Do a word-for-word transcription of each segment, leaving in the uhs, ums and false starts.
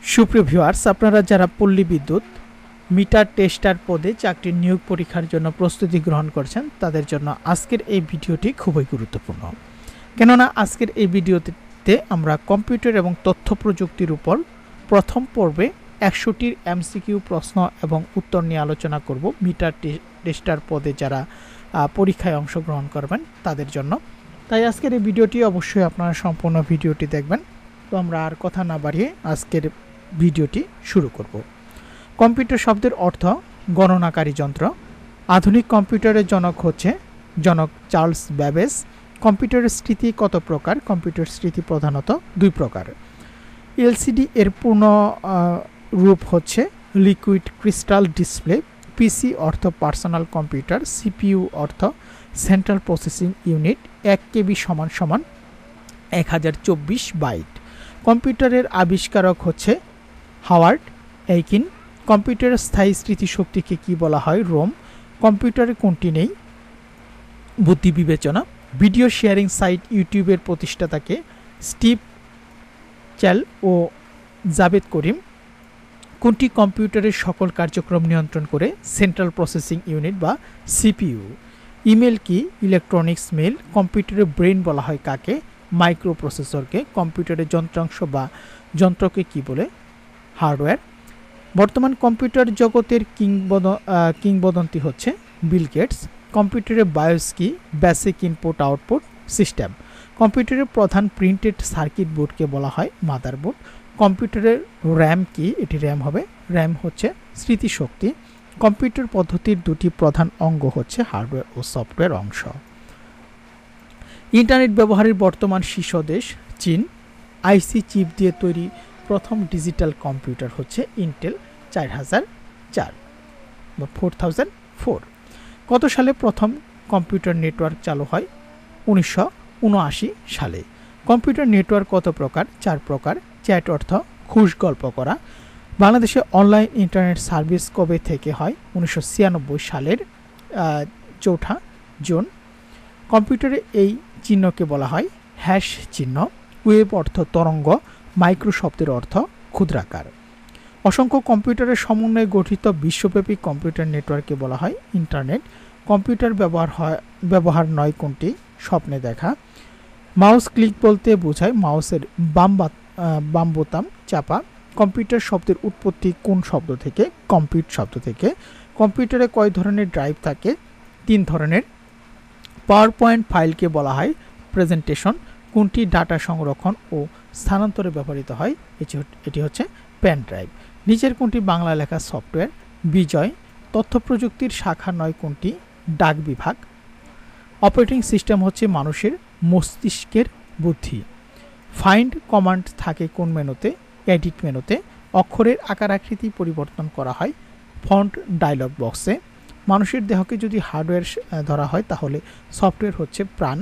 সুপ্রিয় ভিউয়ার্স, আপনারা যারা পল্লী বিদ্যুৎ মিটার টেস্টার পদে চাকরির নিয়োগ পরীক্ষার জন্য প্রস্তুতি গ্রহণ করছেন, তাদের জন্য আজকের এই ভিডিওটি খুবই গুরুত্বপূর্ণ। কেননা আজকের এই ভিডিওতে আমরা কম্পিউটার এবং তথ্য প্রযুক্তির উপর প্রথম পর্বে একশোটির এমসিকিউ প্রশ্ন এবং উত্তর নিয়ে আলোচনা করব মিটার টেস্টার পদে যারা পরীক্ষায় অংশগ্রহণ করবেন তাদের জন্য। তাই আজকের এই ভিডিওটি অবশ্যই আপনারা সম্পূর্ণ ভিডিওটি দেখবেন। তো আমরা আর কথা না বাড়িয়ে আজকের ভিডিওটি শুরু করব। কম্পিউটার শব্দের অর্থ গণনাকারী যন্ত্র। আধুনিক কম্পিউটারের জনক হচ্ছে জনক চার্লস ব্যাবেজ। কম্পিউটারের স্মৃতি কত প্রকার? কম্পিউটার স্মৃতি প্রধানত দুই প্রকার। এলসিডি এর পূর্ণ রূপ হচ্ছে লিকুইড ক্রিস্টাল ডিসপ্লে। পিসি অর্থ পার্সোনাল কম্পিউটার। সিপিইউ অর্থ সেন্ট্রাল প্রসেসিং ইউনিট। এক কেবি সমান সমান এক হাজার চব্বিশ বাইট। কম্পিউটারের আবিষ্কারক হচ্ছে হাওয়ার্ড এইকিন। কম্পিউটারের স্থায়ী স্মৃতিশক্তিকে কি বলা হয়? রোম। কম্পিউটারে কোনটি নেই? বুদ্ধি বিবেচনা। ভিডিও শেয়ারিং সাইট ইউটিউবের প্রতিষ্ঠাতাকে স্টিভ চ্যাল ও জাভেদ করিম। কোনটি কম্পিউটারের সকল কার্যক্রম নিয়ন্ত্রণ করে? সেন্ট্রাল প্রসেসিং ইউনিট বা সিপিইউ। ইমেল কি? Electronics mail. কম্পিউটারের ব্রেন বলা হয় কাকে? মাইক্রো প্রসেসরকে। কম্পিউটারের যন্ত্রাংশ বা যন্ত্রকে কি বলে? হার্ডওয়্যার। বর্তমান কম্পিউটার জগতের কিংবদ কিংবদন্তি হচ্ছে বিল গেটস। কম্পিউটারের বায়োস কি? Basic input output system. কম্পিউটারের প্রধান প্রিন্টেড সার্কিট বোর্ডকে বলা হয় মাদারবোর্ড। কম্পিউটারের র্যাম কি? এটি র্যাম হবে। র্যাম হচ্ছে স্মৃতিশক্তি। কম্পিউটার পদ্ধতির দুটি প্রধান অঙ্গ হচ্ছে হার্ডওয়্যার ও সফটওয়্যার অংশ। ইন্টারনেট ব্যবহারের বর্তমান শীর্ষ দেশ চীন। আইসি চিপ দিয়ে তৈরি প্রথম ডিজিটাল কম্পিউটার হচ্ছে ইন্টেল চার হাজার চার বা ফোর থাউজেন্ড ফোর। কত সালে প্রথম কম্পিউটার নেটওয়ার্ক চালু হয়? উনিশশো উনআশি সালে। কম্পিউটার নেটওয়ার্ক কত প্রকার? চার প্রকার। চ্যাট অর্থ খুশ গল্প করা। বাংলাদেশে অনলাইন ইন্টারনেট সার্ভিস কবে থেকে হয়? উনিশশো ছিয়ানব্বই সালের চৌঠা জুন। কম্পিউটারে এই চিহ্নকে বলা হয় হ্যাশ চিহ্ন। ওয়েব অর্থ তরঙ্গ। মাইক্রো শব্দের অর্থ ক্ষুদ্রাকার। অসংখ্য কম্পিউটারের সমন্বয়ে গঠিত বিশ্বব্যাপী কম্পিউটার নেটওয়ার্ককে বলা হয় ইন্টারনেট। কম্পিউটার ব্যবহার হয় ব্যবহার নয় কোনটি? স্বপ্নে দেখা। মাউস ক্লিক বলতে বোঝায় মাউসের বাম বাম বোতাম চাপা। কম্পিউটার শব্দের উৎপত্তি কোন শব্দ থেকে? কম্পিউট শব্দ থেকে। কম্পিউটারে কয় ধরনের ড্রাইভ থাকে? তিন ধরনের। পাওয়ার পয়েন্ট ফাইলকে বলা হয় প্রেজেন্টেশন। কোনটি ডাটা সংরক্ষণ ও স্থানান্তরে ব্যবহৃত হয়? এটি হচ্ছে পেন ড্রাইভ। নিচের কোনটি বাংলা লেখা সফটওয়্যার? বিজয়। তথ্য প্রযুক্তির শাখা নয় কোনটি? ডাক বিভাগ। অপারেটিং সিস্টেম হচ্ছে মানুষের মস্তিষ্কের বুদ্ধি। ফাইন্ড কমান্ড থাকে কোন মেনুতে? এডিট মেনুতে। অক্ষরের আকার আকৃতি পরিবর্তন করা হয় ফন্ট ডায়লগ বক্সে। মানুষের দেহকে যদি হার্ডওয়্যার ধরা হয় তাহলে সফটওয়্যার হচ্ছে প্রাণ।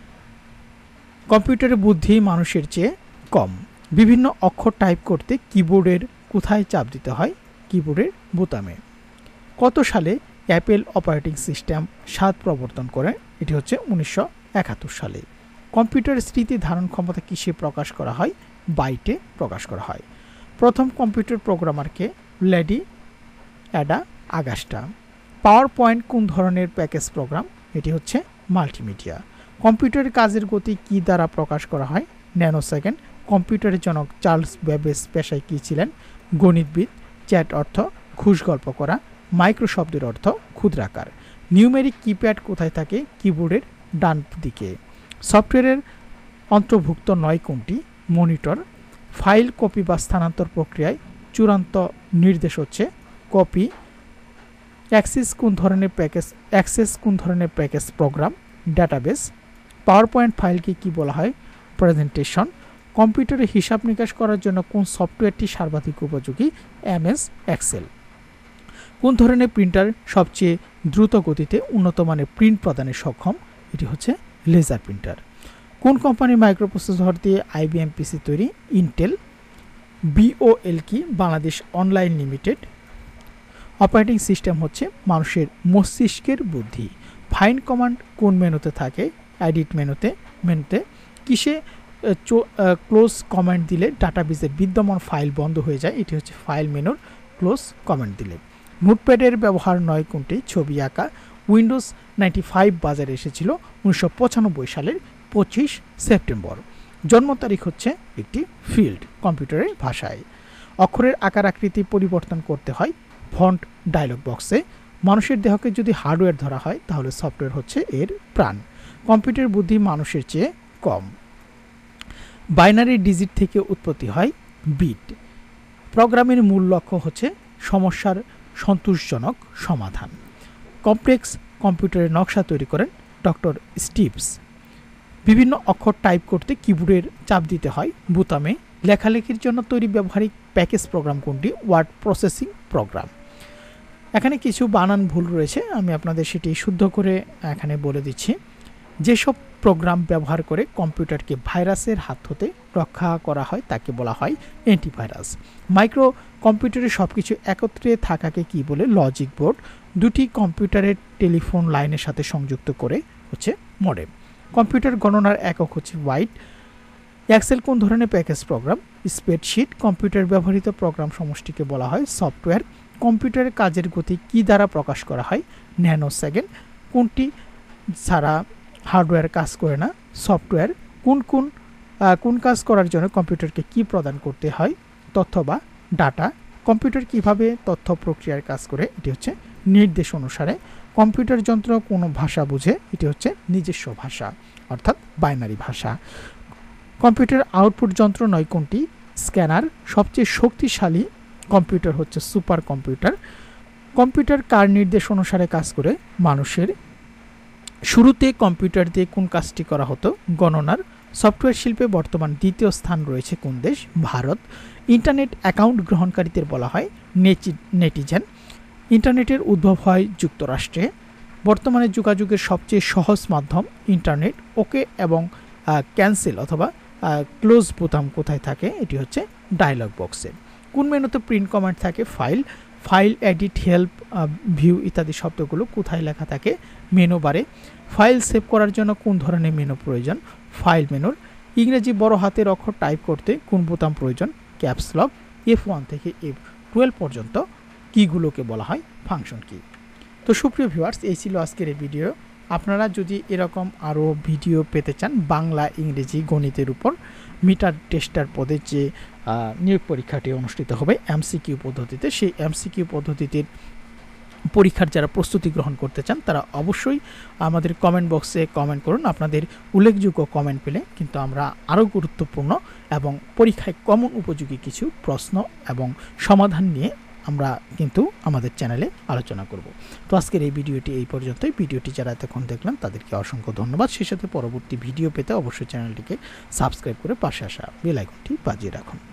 কম্পিউটারের বুদ্ধি মানুষের চেয়ে কম। বিভিন্ন অক্ষর টাইপ করতে কিবোর্ডের কোথায় চাপ দিতে হয়? কিবোর্ডের বোতামে। কত সালে অ্যাপেল অপারেটিং সিস্টেম সাত প্রবর্তন করে? এটি হচ্ছে উনিশশো একাত্তর সালে। কম্পিউটারের স্মৃতি ধারণ ক্ষমতা কিসে প্রকাশ করা হয়? বাইটে প্রকাশ করা হয়। প্রথম কম্পিউটার প্রোগ্রামারকে? Lady Ada Augusta. PowerPoint কোন ধরনের প্যাকেজ প্রোগ্রাম? এটি হচ্ছে মাল্টিমিডিয়া। কম্পিউটারের কাজের গতি কি দ্বারা প্রকাশ করা হয়? Nanosecond. কম্পিউটারের জনক চার্লস ব্যাবেজ পেশায় কী ছিলেন? গণিতবিদ। চ্যাট অর্থ খুশ গল্প করা। মাইক্রো শব্দের অর্থ ক্ষুদ্রাকার। নিউমেরিক কিপ্যাড কোথায় থাকে? কিবোর্ডের ডান দিকে। সফটওয়্যারের অন্তর্ভুক্ত নয় কোনটি? মনিটর। ফাইল কপি বা স্থানান্তর প্রক্রিয়ায় চূড়ান্ত নির্দেশ হচ্ছে কপি। অ্যাক্সেস কোন ধরনের প্যাকেজ অ্যাক্সেস কোন ধরনের package program? Database. PowerPoint ফাইলকে কি বলা হয়? প্রেজেন্টেশন। কম্পিউটারে হিসাব নিকাশ করার জন্য কোন সফটওয়্যারটি সর্বাধিক উপযোগী? MS Excel. কোন ধরনের প্রিন্টার সবচেয়ে দ্রুত গতিতে উন্নত মানের প্রিন্ট প্রদানে সক্ষম? এটি হচ্ছে লেজার প্রিন্টার। কোন কোম্পানির মাইক্রোপ্রসেসর দিয়ে আইবিএম পিসি তৈরি? ইন্টেল। বিওএল কি? Bangladesh online limited. Operating system হচ্ছে মানুষের মস্তিষ্কের বুদ্ধি। ফাইন্ড কমান্ড কোন মেনুতে থাকে? এডিট মেনুতে। মেনুতে। কিসে ক্লোজ কমেন্ট দিলে ডাটাবেসের বিদ্যমান ফাইল বন্ধ হয়ে যায়, এটি হচ্ছে ফাইল মেনুর ক্লোজ কমেন্ট দিলে। নোটপ্যাডের ব্যবহার নয় কোনটি? ছবি আঁকা। উইন্ডোজ নাইনটি ফাইভ বাজারে এসেছিল উনিশশো পঁচানব্বই সালের পঁচিশ সেপ্টেম্বর। জন্ম তারিখ হচ্ছে একটি ফিল্ড কম্পিউটারের ভাষায়। অক্ষরের আকার আকৃতি পরিবর্তন করতে হয় ফন্ট ডায়লগ বক্সে। মানুষের দেহকে যদি হার্ডওয়্যার ধরা হয় তাহলে সফটওয়্যার হচ্ছে এর প্রাণ। কম্পিউটার বুদ্ধি মানুষের চেয়ে কম। বাইনারি ডিজিট থেকে উৎপত্তি হয় বিট। প্রোগ্রামের মূল লক্ষ্য হচ্ছে সমস্যার সন্তোষজনক সমাধান। কমপ্লেক্স কম্পিউটারের নকশা তৈরি করেন ডক্টর স্টিভস। বিভিন্ন অক্ষর টাইপ করতে কিবোর্ডের চাপ দিতে হয় বোতামে। লেখালেখির জন্য তৈরি ব্যবহারিক প্যাকেজ প্রোগ্রাম কোনটি? Word processing program. এখানে কিছু বানান ভুল রয়েছে, আমি আপনাদের সেটি শুদ্ধ করে এখানে বলে দিচ্ছি। যেসব প্রোগ্রাম ব্যবহার করে কম্পিউটারকে ভাইরাসের হাত হতে রক্ষা করা হয় তাকে বলা হয় অ্যান্টিভাইরাস। মাইক্রো কম্পিউটারে সব কিছু একত্রে থাকাকে কি বলে? Logic board. দুটি কম্পিউটারের টেলিফোন লাইনের সাথে সংযুক্ত করে হচ্ছে মডেম। কম্পিউটার গণনার একক হচ্ছে বাইট। এক্সেল কোন ধরনের প্যাকেজ প্রোগ্রাম? স্প্রেডশিট। কম্পিউটার ব্যবহৃত প্রোগ্রাম সমষ্টিকে বলা হয় সফটওয়্যার। কম্পিউটারের কাজের গতি কি দ্বারা প্রকাশ করা হয়? Nanosecond. কোনটি ছাড়া হার্ডওয়্যার কাজ করে না? সফটওয়্যার। কোন কোন কোন কাজ করার জন্য কম্পিউটারকে কি প্রদান করতে হয়? তথ্য বা ডাটা। কম্পিউটার কিভাবে তথ্য প্রক্রিয়ার কাজ করে? এটি হচ্ছে নির্দেশ অনুসারে। কম্পিউটার যন্ত্র কোনো ভাষা বুঝে? এটি হচ্ছে নিজস্ব ভাষা অর্থাৎ বাইনারি ভাষা। কম্পিউটার আউটপুট যন্ত্র নয় কোনটি? স্ক্যানার। সবচেয়ে শক্তিশালী কম্পিউটার হচ্ছে সুপার কম্পিউটার। কম্পিউটার কার নির্দেশ অনুসারে কাজ করে? মানুষের। শুরুতে কম্পিউটার দিয়ে কোন কাজটি করা হতো? গণনার। সফটওয়্যার শিল্পে বর্তমান দ্বিতীয় স্থান রয়েছে কোন দেশ? ভারত। ইন্টারনেট অ্যাকাউন্ট গ্রহণকারীদের বলা হয় নেটিজেন। ইন্টারনেটের উদ্ভব হয় যুক্তরাষ্ট্রে। বর্তমানে যোগাযোগের সবচেয়ে সহজ মাধ্যম ইন্টারনেট। ওকে এবং ক্যান্সেল অথবা ক্লোজ বোতাম কোথায় থাকে? এটি হচ্ছে ডায়লগ বক্সে। কোন মেনুতে প্রিন্ট কমান্ড থাকে? File. File, edit, help, view ইত্যাদি শব্দগুলো কোথায় লেখা থাকে? মেনু বারে। ফাইল সেভ করার জন্য কোন ধরনের মেনু প্রয়োজন? ফাইল মেনুর। ইংরেজি বড় হাতের অক্ষর টাইপ করতে কোন বোতাম প্রয়োজন? Caps lock. এফ ওয়ান থেকে এফ টুয়েলভ পর্যন্ত কিগুলোকে বলা হয় ফাংশন কি। তো সুপ্রিয় ভিউয়ার্স, এই ছিল আজকের এই ভিডিও। আপনারা যদি এরকম আরও ভিডিও পেতে চান বাংলা, ইংরেজি, গণিতের উপর মিটার টেস্টার পদে যে নিয়োগ পরীক্ষাটি অনুষ্ঠিত হবে এমসিকিউ পদ্ধতিতে, সেই এমসিকিউ পদ্ধতিটির পরীক্ষার যারা প্রস্তুতি গ্রহণ করতে চান তারা অবশ্যই আমাদের কমেন্ট বক্সে কমেন্ট করুন। আপনাদের উল্লেখযোগ্য কমেন্ট পেলে কিন্তু আমরা আরও গুরুত্বপূর্ণ এবং পরীক্ষায় কমন উপযোগী কিছু প্রশ্ন এবং সমাধান নিয়ে আমরা কিন্তু আমাদের চ্যানেলে আলোচনা করব। তো আজকের এই ভিডিওটি এই পর্যন্তই। ভিডিওটি যারা এতক্ষণ দেখলেন তাদেরকে অসংখ্য ধন্যবাদ। সেই সাথে পরবর্তী ভিডিও পেতে অবশ্যই চ্যানেলটিকে সাবস্ক্রাইব করে পাশে আসা বেল আইকনটি বাজিয়ে রাখুন।